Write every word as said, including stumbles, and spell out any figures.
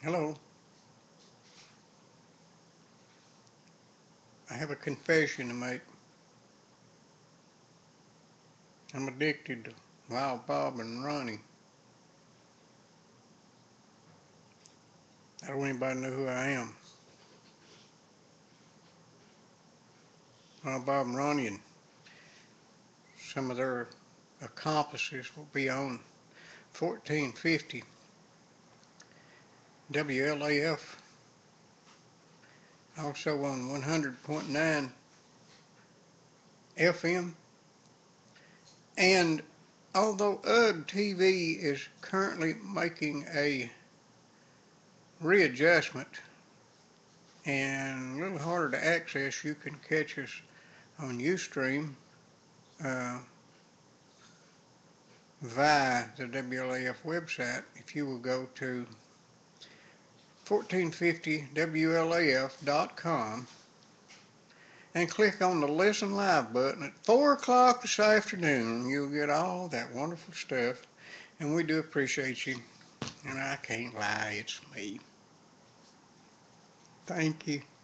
Hello. I have a confession to make. I'm addicted to Wild Bob and Ronnie. I don't want anybody to know who I am. Wild Bob and Ronnie and some of their accomplices will be on fourteen fifty W L A F, also on one hundred point nine F M. And although U G T V is currently making a readjustment and a little harder to access, you can catch us on Ustream uh, via the W L A F website. If you will go to fourteen fifty W L A F dot com and click on the Listen Live button at four o'clock this afternoon, you'll get all that wonderful stuff. And we do appreciate you. And I can't lie, it's me. Thank you.